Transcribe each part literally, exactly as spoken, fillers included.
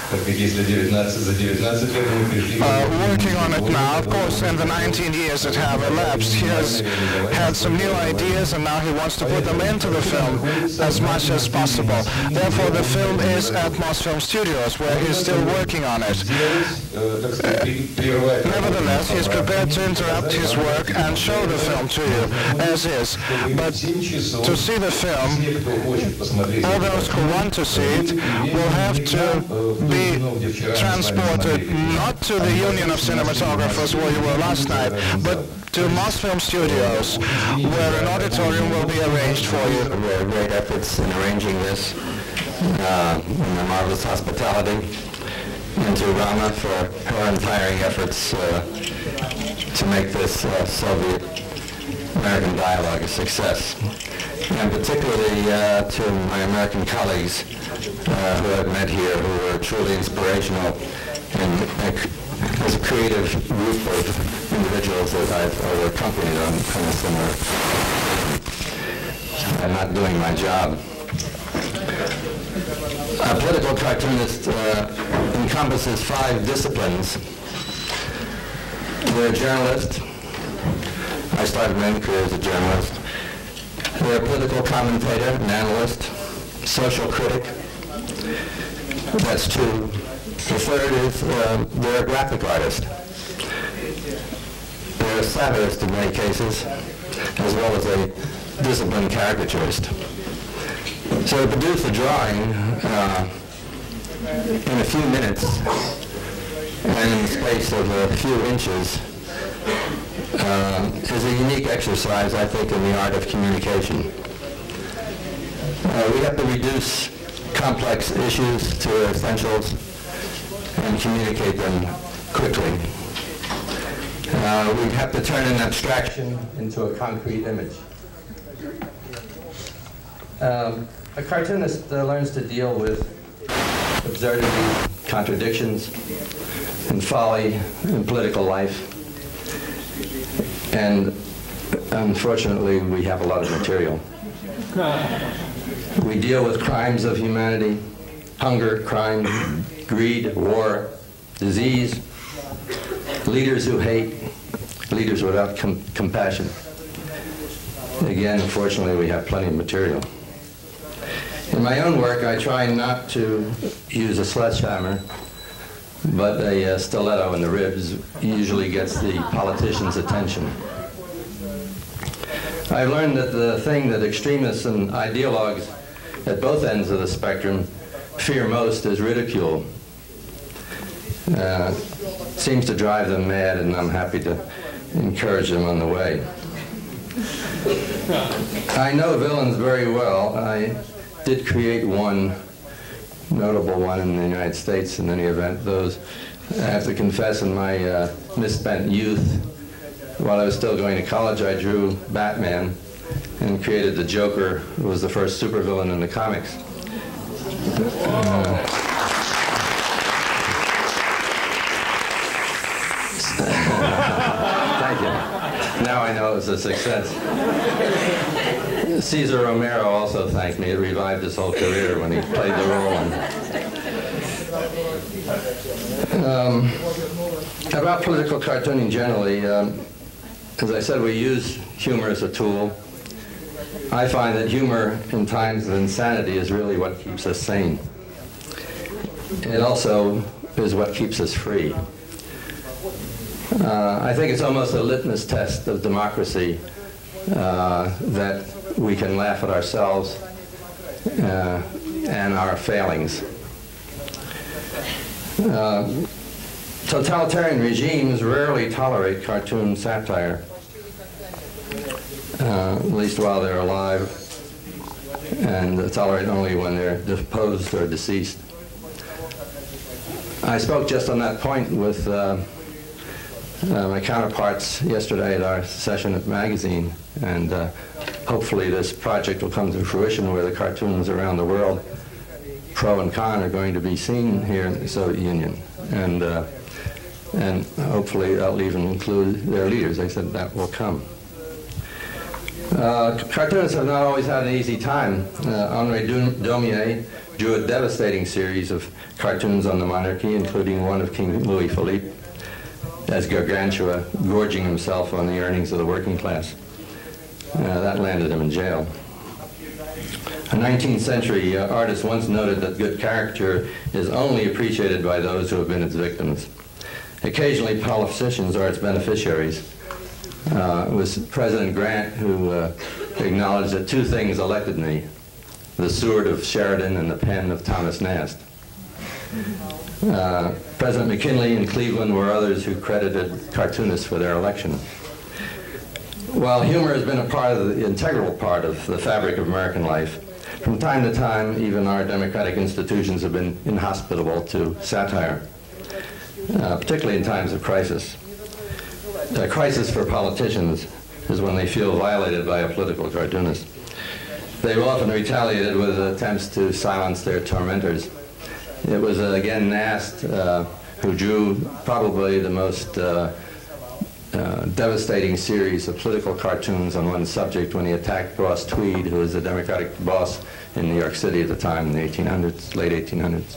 working on it now. Of course, in the nineteen years that have elapsed, he has had some new ideas, and now he wants to put them into the film as much as possible. Therefore, the film is at Moss Film Studios, where he's still working on it. Uh, nevertheless, he's prepared to interrupt his work and show the film to you as is. But to see the film, all those who want to see it will have to be transported not to the Union of Cinematographers where you were last night, but to Moss Film Studios, where an auditorium will be arranged for you. We had great efforts in arranging this, uh, and the marvelous hospitality, and to Rama for her untiring efforts uh, to make this uh, Soviet-American dialogue a success. And particularly uh, to my American colleagues uh, who I've met here, who were truly inspirational, and uh, as a creative group of individuals that I've uh, accompanied on, on a similar. I'm not doing my job. A political cartoonist uh, encompasses five disciplines. They're a journalist. I started my own career as a journalist. They're a political commentator, an analyst, social critic. That's two. The third is uh, they're a graphic artist. They're a satirist in many cases, as well as a disciplined caricaturist. So to produce a drawing uh, in a few minutes and in the space of a few inches uh, is a unique exercise, I think, in the art of communication. Uh, we have to reduce complex issues to essentials and communicate them quickly. Uh, we have to turn an abstraction into a concrete image. Um, a cartoonist uh, learns to deal with absurdity, contradictions, and folly in political life. And unfortunately, we have a lot of material. We deal with crimes of humanity, hunger, crime, greed, war, disease, leaders who hate, leaders without com compassion. Again, unfortunately, we have plenty of material. In my own work, I try not to use a sledgehammer, but a uh, stiletto in the ribs usually gets the politician's attention. I've learned that the thing that extremists and ideologues at both ends of the spectrum fear most is ridicule. Uh, seems to drive them mad, and I'm happy to encourage them on the way. I know villains very well. I did create one, notable one in the United States in any event. Those, I have to confess, in my uh, misspent youth, while I was still going to college, I drew Batman and created the Joker, who was the first supervillain in the comics. Uh, Thank you. Now I know it was a success. Cesar Romero also thanked me. It revived his whole career when he played the role. Um, about political cartooning generally, um, as I said, we use humor as a tool. I find that humor in times of insanity is really what keeps us sane. It also is what keeps us free. Uh, I think it's almost a litmus test of democracy uh, that we can laugh at ourselves uh, and our failings. Uh, totalitarian regimes rarely tolerate cartoon satire, uh, at least while they're alive, and tolerate only when they're deposed or deceased. I spoke just on that point with uh, Uh, my counterparts yesterday at our session at the magazine, and uh, hopefully this project will come to fruition where the cartoons around the world, pro and con, are going to be seen here in the Soviet Union, and uh, and hopefully I'll even include their leaders. I said that will come. Uh, cartoonists have not always had an easy time. Uh, Henri Daumier drew a devastating series of cartoons on the monarchy, including one of King Louis Philippe as Gargantua gorging himself on the earnings of the working class. Uh, that landed him in jail. A nineteenth century uh, artist once noted that good caricature is only appreciated by those who have been its victims. Occasionally, politicians are its beneficiaries. Uh, it was President Grant who uh, acknowledged that two things elected me: the sword of Sheridan and the pen of Thomas Nast. Uh, President McKinley and Cleveland were others who credited cartoonists for their election. While humor has been a part of the integral part of the fabric of American life, from time to time, even our democratic institutions have been inhospitable to satire, uh, particularly in times of crisis. A crisis for politicians is when they feel violated by a political cartoonist. They've often retaliated with attempts to silence their tormentors. It was, uh, again, Nast uh, who drew probably the most uh, uh, devastating series of political cartoons on one subject when he attacked Boss Tweed, who was the Democratic boss in New York City at the time in the eighteen hundreds, late eighteen hundreds.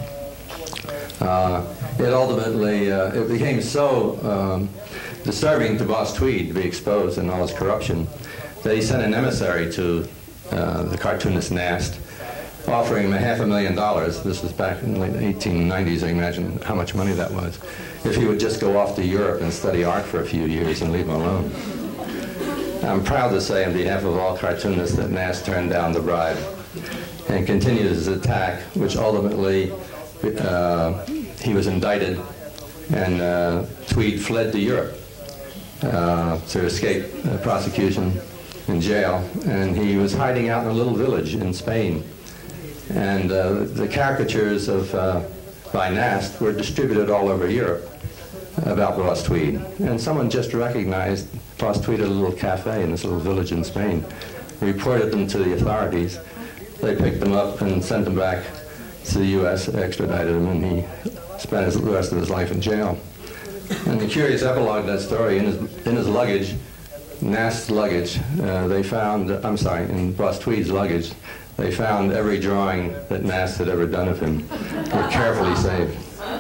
Uh, it ultimately, uh, it became so um, disturbing to Boss Tweed to be exposed in all his corruption that he sent an emissary to uh, the cartoonist Nast, offering him a half a million dollars. This was back in the late eighteen nineties, I imagine how much money that was, if he would just go off to Europe and study art for a few years and leave him alone. I'm proud to say on behalf of all cartoonists that Nast turned down the bribe and continued his attack, which ultimately uh, he was indicted, and uh, Tweed fled to Europe uh, to escape uh, prosecution in jail, and he was hiding out in a little village in Spain. And uh, the caricatures of uh, by Nast were distributed all over Europe about Boss Tweed. And someone just recognized Boss Tweed at a little cafe in this little village in Spain, reported them to the authorities. They picked them up and sent them back to the U S, extradited him, and he spent his, the rest of his life in jail. And the curious epilogue to that story, in his, in his luggage, Nast's luggage, uh, they found, I'm sorry, in Boss Tweed's luggage, they found every drawing that Nast had ever done of him. They were carefully saved.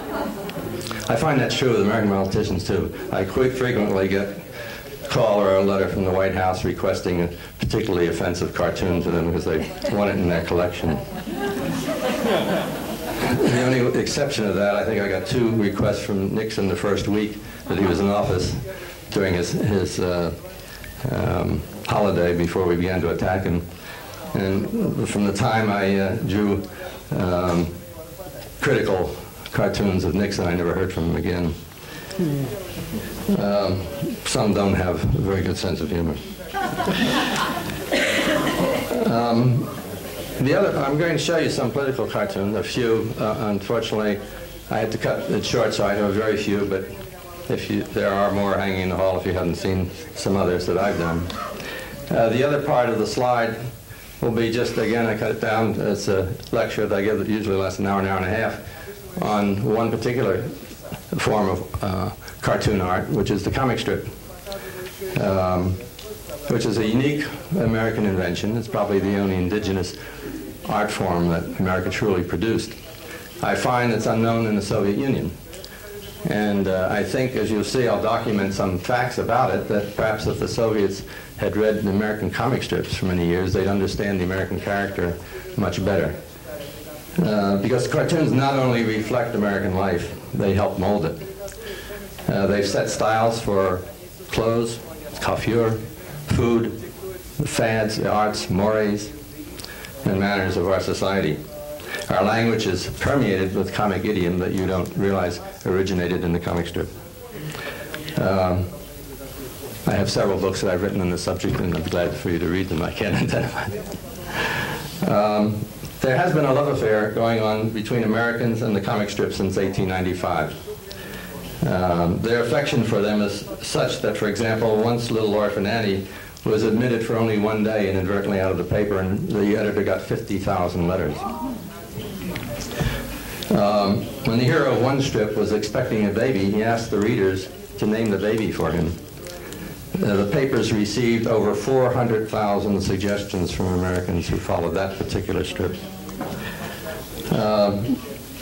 I find that true with American politicians, too. I quite frequently get a call or a letter from the White House requesting a particularly offensive cartoon to them because they want it in their collection. The only exception to that, I think I got two requests from Nixon the first week that he was in office during his, his uh, um, holiday before we began to attack him. And from the time I uh, drew um, critical cartoons of Nixon, I never heard from him again. Um, some don't have a very good sense of humor. Um, the other, I'm going to show you some political cartoons, a few. Uh, unfortunately, I had to cut it short, so I know very few, but if you, there are more hanging in the hall if you haven't seen some others that I've done. Uh, the other part of the slide will be just, again, I cut it down. It's a lecture that I give that usually lasts an hour, an hour and a half on one particular form of uh, cartoon art, which is the comic strip, um, which is a unique American invention. It's probably the only indigenous art form that America truly produced. I find it's unknown in the Soviet Union. And uh, I think, as you'll see, I'll document some facts about it, that perhaps if the Soviets had read the American comic strips for many years, they'd understand the American character much better. Uh, because cartoons not only reflect American life, they help mold it. Uh, they've set styles for clothes, coiffure, food, the fads, the arts, mores, and manners of our society. Our language is permeated with comic idiom that you don't realize originated in the comic strip. Um, I have several books that I've written on the subject, and I'm glad for you to read them. I can't identify them. Um, there has been a love affair going on between Americans and the comic strip since eighteen ninety-five. Um, their affection for them is such that, for example, once Little Orphan Annie was admitted for only one day inadvertently out of the paper, and the editor got fifty thousand letters. Um, when the hero of one strip was expecting a baby, he asked the readers to name the baby for him. Uh, the papers received over four hundred thousand suggestions from Americans who followed that particular strip. Uh,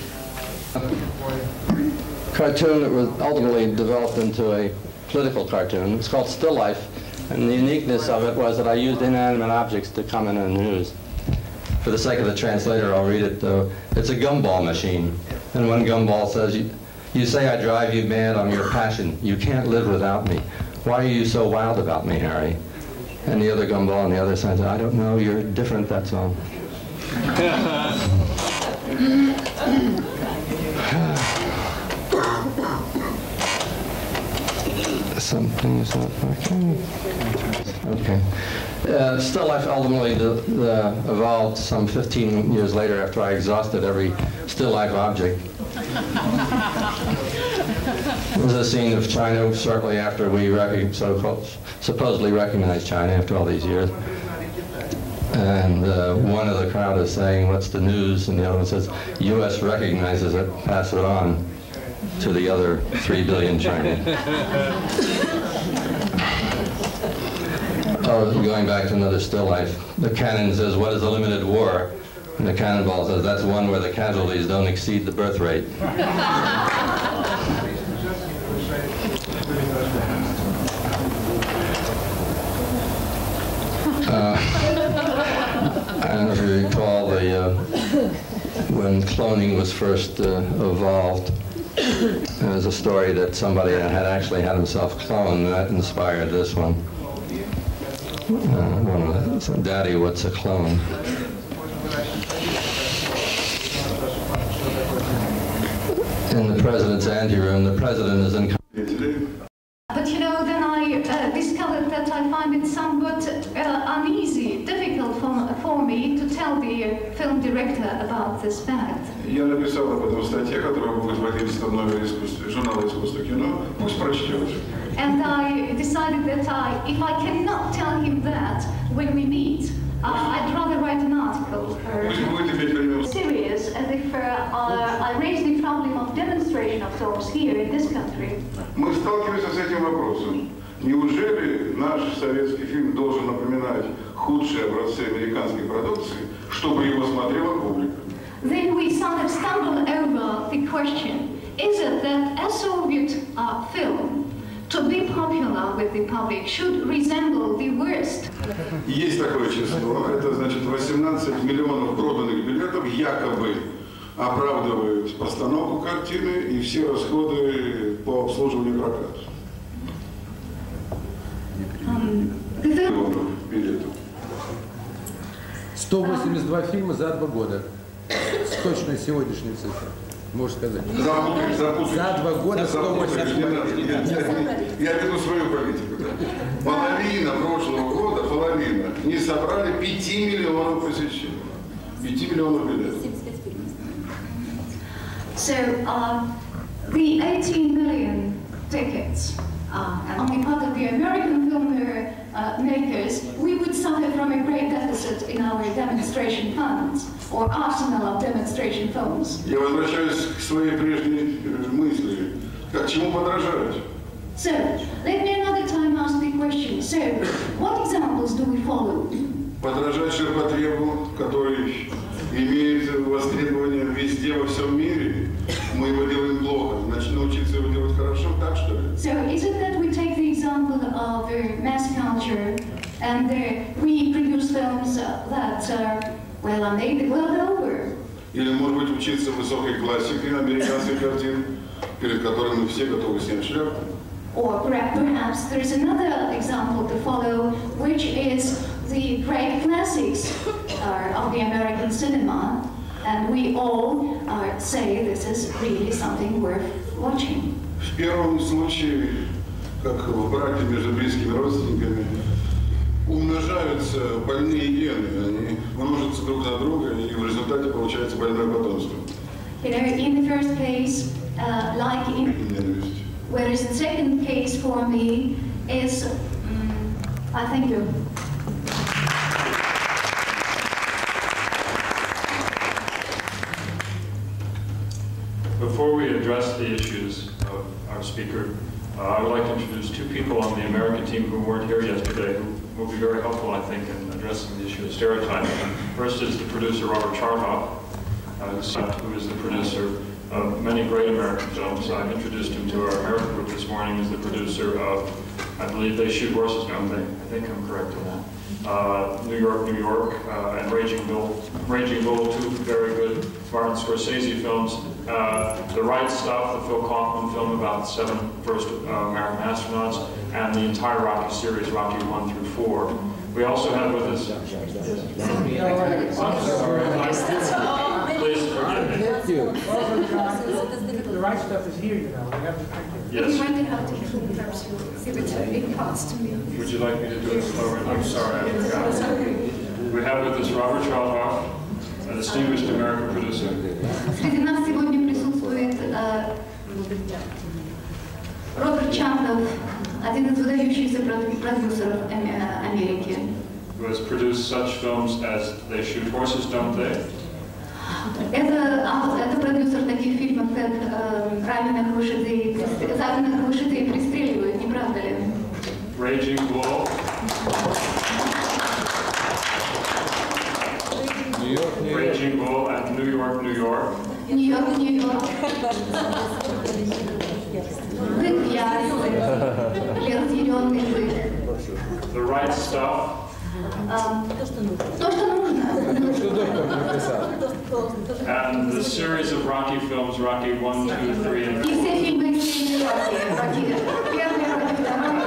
cartoon that was ultimately developed into a political cartoon. It's called Still Life, and the uniqueness of it was that I used inanimate objects to comment on the news. For the sake of the translator, I'll read it though. It's a gumball machine, and one gumball says, you, you say I drive you mad, I'm your passion. You can't live without me. Why are you so wild about me, Harry? And the other gumball on the other side says, I don't know, you're different, that's all. Something is not working. Okay. Uh, Still Life ultimately the, the evolved some fifteen years later after I exhausted every still life object. It was a scene of China shortly after we rec so supposedly recognized China after all these years. And uh, one of the crowd is saying, what's the news? And the other one says, U S recognizes it, pass it on to the other three billion Chinese. Oh, going back to another still life. The cannon says, what is a limited war? And the cannonball says, that's one where the casualties don't exceed the birth rate. uh, I don't know if you recall the, uh, when cloning was first uh, evolved, there was a story that somebody had actually had himself cloned, and that inspired this one. Uh, one of the, Daddy, what's a clone? In the president's anteroom, the president is in. But you know, then I uh, discovered that I find it somewhat uh, uneasy, difficult for, for me to tell the uh, film director about this fact. Я написал об этом в статье, которая будет в отечественном номере журнала «Искусство кино». Пусть прочтет. And I decided that I, if I cannot tell him that when we meet, uh, I'd rather write an article. Serious, as if uh, uh, I raise the problem of demonstration of films here in this country. Мы сталкиваемся с этим вопросом. Неужели наш советский фильм должен напоминать худшие образцы американской продукции, чтобы его смотрела публика? Then we sort of stumble over the question, is it that a Soviet uh, film, to be popular with the public, should resemble the worst? Есть такое число, это значит восемнадцать миллионов проданных билетов якобы оправдывают постановку картины и все расходы по обслуживанию проката. Um, билетов. сто восемьдесят два фильма за два года. Точно сегодняшняя цифра. Можешь сказать? Запутаешь, запутаешь. За два года сто восемьдесят два фильма. Я веду свою политику. Да? Половина прошлого года, половина, не собрали пяти миллионов посещений. пяти миллионов билетов. So, uh, the eighteen million tickets, uh, and on the part of the American film uh, makers, we would suffer from a great deficit in our demonstration funds, or arsenal of demonstration films. Я возвращаюсь к своей прежней мысли. Как чему подражать? So, let me another time ask the question. So, what examples do we follow? Подражать ширпотребу, который имеет востребование везде во всем мире. Мы его делаем плохо, значит научиться его делать хорошо, так что ли? So, is it that we take the example of uh, mass culture and uh, we produce films uh, that uh, well, are made the world over? Или, может быть, учиться высокой классике американской картины, перед которой мы все готовы снять шляпу? Or perhaps there's another example to follow, which is the great classics uh, of the American cinema, and we all uh, say this is really something worth watching. В первом случае, как в браке между близкими родственниками, умножаются больные гены, они множатся друг на друга, и в результате получается больное потомство. You know, in the first case, uh, like in, whereas the second case for me is, um, I thank you. Before we address the issues of our speaker, Uh, I would like to introduce two people on the American team who weren't here yesterday, who will be very helpful, I think, in addressing the issue of stereotyping. First is the producer, Robert Chartoff, uh, who is the producer of many great American films. I've introduced him to our American group this morning as the producer of, I believe They Shoot Horses, don't they? I think I'm correct on that. Uh, New York, New York, uh, and Raging Bull. Raging Bull, two very good Martin Scorsese films. Uh, The Right Stuff, the Phil Kaufman film about the seven first uh, American astronauts, and the entire Rocky series, Rocky one through four. We also have with us... Please forgive me. Thank you. The right stuff is here, you know. We have to Yes. You might have to perhaps you give it in parts to me. Would you like me to do it slower? I'm sorry, I forgot. We have with us Robert Chartoff, a distinguished American producer. Среди нас сегодня присутствует э, Роберт Чартов, один из выдающихся продюсеров Америки. Who has produced such films as They Shoot Horses, Don't They? Это, это продюсер таких фильмов, как э, «Раненых лошадей», «Загнанных лошадей пристреливают», не правда ли? Raging Bull. New York, New York. Raging Bull and New York, New York. Нью-Йорк, Нью-Йорк. Бык яростный, разъяренный бык. The Right Stuff. То, что нужно. And the series of Rocky films, Rocky one, two, three, and И все фильмы из Роки. Первый, Роки, второй.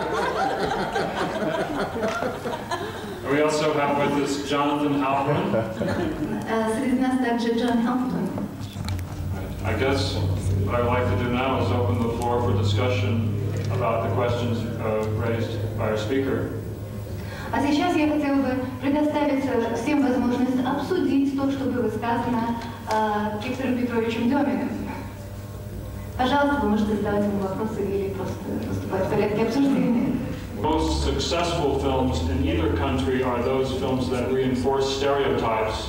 we also have with us Jonathan Halpern. Среди нас также Джон Халптон. I guess what I'd like to do now is open the floor for discussion about the questions uh, raised by our speaker. А сейчас я хотела бы предоставить всем возможность обсудить то, что было сказано э, Виктором Петровичем Деминым. Пожалуйста, вы можете задавать ему вопросы или просто выступать в порядке обсуждения. Most successful films in either country are those films that reinforce stereotypes.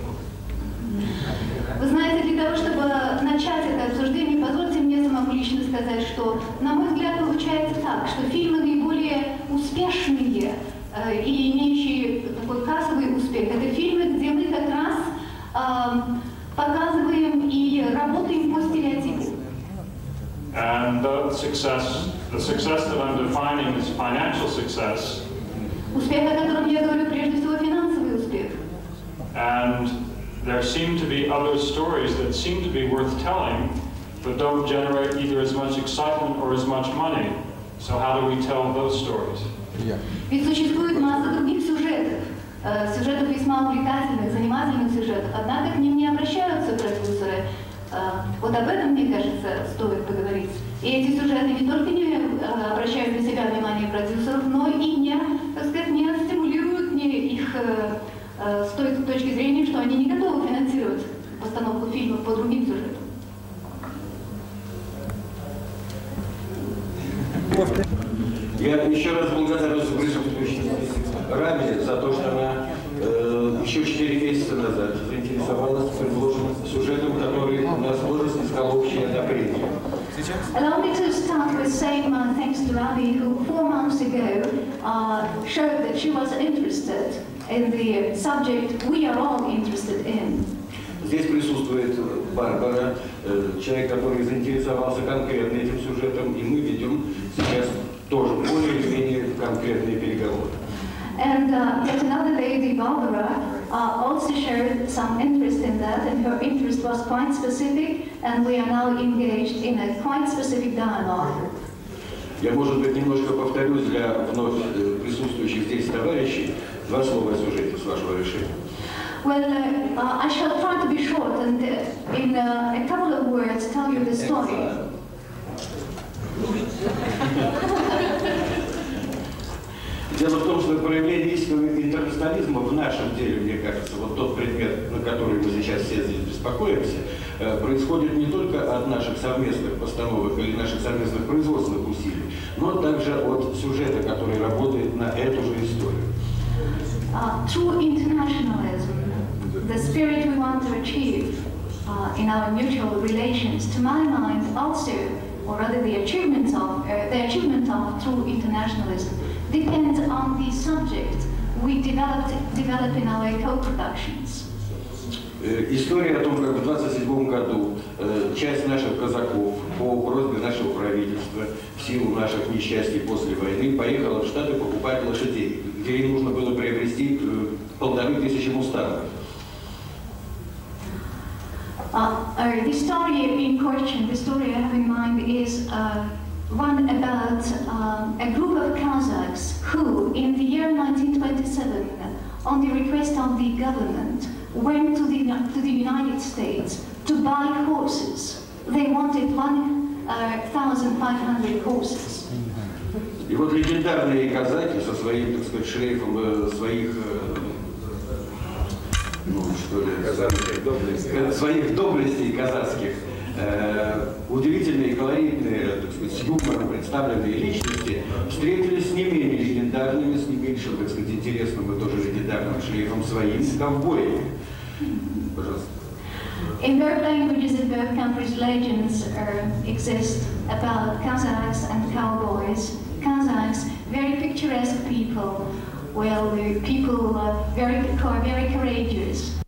Вы знаете, для того, чтобы начать это обсуждение, позвольте мне самому лично сказать, что, на мой взгляд, получается так, что фильмы наиболее успешные э, и имеющие такой кассовый успех, это фильмы, где мы как раз э, показываем и работаем по стереотипу. And the success, the success that I'm defining is financial success. Успех, о котором я говорю, прежде всего, финансовый успех. And there seem to be other stories that seem to be worth telling, but don't generate either as much excitement or as much money. So how do we tell those stories? Yeah. Ведь существует масса других сюжетов, э, сюжетов весьма увлекательных, занимательных сюжетов, однако к ним не обращаются продюсеры. Э, вот об этом, мне кажется, стоит поговорить. И эти сюжеты не только не э, обращают на себя внимание продюсеров, но и не, так сказать, не стимулируют не их э, э, с той точки зрения, что они не готовы финансировать постановку фильмов по другим сюжетам. Я еще раз благодарен Раме за то, что она э, еще четыре месяца назад заинтересовалась предложенным сюжетом, который у нас возраст искал общее одобрение. Allow me to start with saying my thanks to Rami, who four months ago uh, showed that she was interested in the subject we are all interested in. Здесь присутствует Барбара, э, человек, который заинтересовался конкретно этим сюжетом, и мы ведем сейчас тоже более или менее конкретные переговоры. And uh, yet another lady, Barbara, uh, also showed some interest in that, and her interest was quite specific, and we are now engaged in a quite specific dialogue. Я, может быть, немножко повторюсь для вновь присутствующих здесь товарищей два слова о сюжете, с вашего решения. Well, uh, uh, I shall try to be short and uh, in uh, a couple of words tell you the story. Дело в том, что проявление истинного интернационализма в нашем деле, мне кажется, вот тот предмет, на который мы сейчас все здесь беспокоимся, происходит не только от наших совместных постановок или наших совместных производственных усилий, но также от сюжета, который работает на эту же историю. Uh, true internationalism, the spirit we want to achieve uh, in our mutual relations, to my mind, also or rather the achievement of, uh, the achievement of true internationalism, depends on the subject we developed, develop in our co-productions. История о том, как в двадцать седьмом году часть наших казаков по просьбе нашего правительства в силу наших несчастий после войны поехала в Штаты покупать лошадей, где им нужно было приобрести полторы тысячи мустангов. Uh, uh, the story in question, the story I have in mind is uh, one about uh, a group of Kazakhs who, in the year nineteen twenty-seven, on the request of the government, went to the, to the United States to buy horses. They wanted one thousand five hundred horses. И вот легендарные казаки со своим, так сказать, шлейфом э, своих, э, ну что ли, своих доблестей казацких, э, удивительные, колоритные, так сказать, с юмором представленные личности встретились с не менее легендарными, с не меньшим, так сказать, интересным и тоже легендарным шлейфом своим ковбоями. Пожалуйста. In both languages in both countries, legends uh, exist about Kazakhs and cowboys. Kazakhs, very picturesque people, well, people uh, very, very courageous.